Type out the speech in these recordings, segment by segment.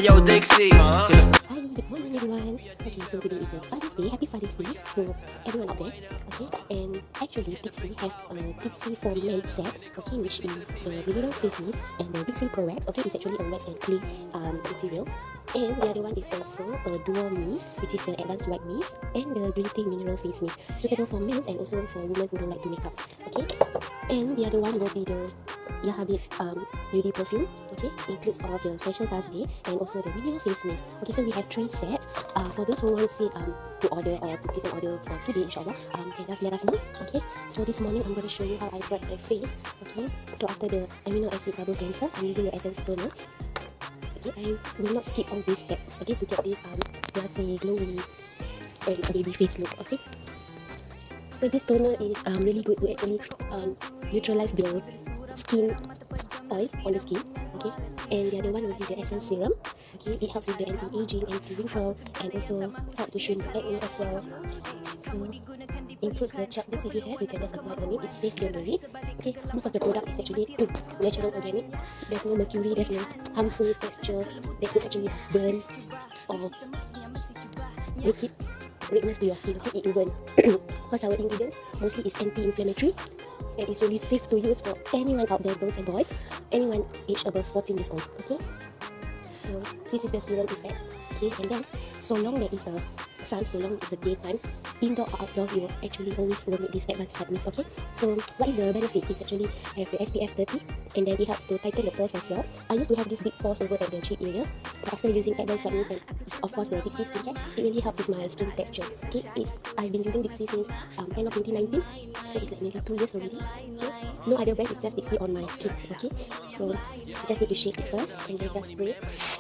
Hey yo, Dixie. Hi, good morning everyone. Okay, so today is a Father's Day. Happy Father's Day to everyone out there. Okay, and actually Dixie have a Dixie for men set. Okay, which is the mineral face mist and the Dixie Pro Wax. Okay, it's actually a wax and clay material. And the other one is also a duo mist, which is the advanced white mist and the green tea mineral face mist, suitable for men and also for women who don't like to make up. Okay, and the other one will be the Ya Habib beauty perfume. Okay, includes all of the special Thursday and also the mineral face mist. Okay, so we have 3 sets. For those who want to to order or to place an order for today, inshallah, can just let us know. Okay, so this morning I'm going to show you how I prep my face. Okay, so after the amino acid double cleanser, I'm using the essence toner. Okay, I will not skip all these steps. Okay, to get this glossy, glowy, and baby face look. Okay, so this toner is really good to actually neutralize the skin oil on the skin. Okay, and the other one will be the essence serum. Okay, it helps with the anti-aging, anti-wrinkle, and also help to shrink the acne as well. So includes the chalk dust. If you have, you can just apply on it. It's safe, don't worry. Okay, most of the product is actually natural, organic. There's no mercury, there's no harmful texture that could actually burn or make it redness to your skin. Okay, it won't. Because our ingredients mostly is anti-inflammatory. And it's really safe to use for anyone out there, girls and boys, anyone aged above 14 years old. Okay, so this is the serum effect. Okay, and then so long there is a sun, so long it's a daytime, indoor or outdoor, you will actually always will need this advanced white mist. Okay, so what is the benefit? It's actually have the SPF 30, and then it helps to tighten the pores as well. I used to have this big pores over at the cheek area, but after using advanced white mist and of course the Dixie skincare, it really helps with my skin texture. Okay, I've been using Dixie since end of 2019, so it's like nearly 2 years already. Okay, no other brand, it's just Dixie on my skin. Okay, so you just need to shake it first and then just spray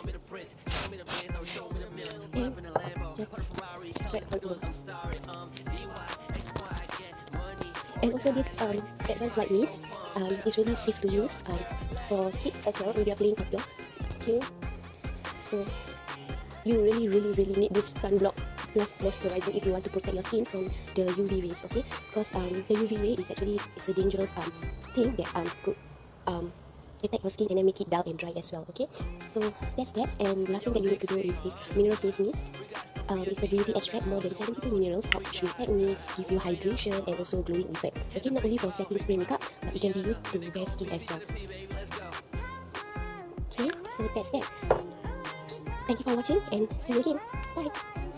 and just spread on it. And also this advanced white mist is really safe to use for kids as well when they are playing outdoor. Okay, so you really need this sunblock plus moisturizer if you want to protect your skin from the UV rays. Okay, because the UV ray is actually a dangerous thing that could attack your skin and then make it dull and dry as well. Okay, so that's that. And last thing that you need to do is this mineral face mist. It's a green tea extract, more than 72 minerals, help shrink acne, give you hydration and also glowing effect. Okay, not only for setting spray makeup, but it can be used to bare skin as well. Okay, so that's that. Thank you for watching and see you again. Bye.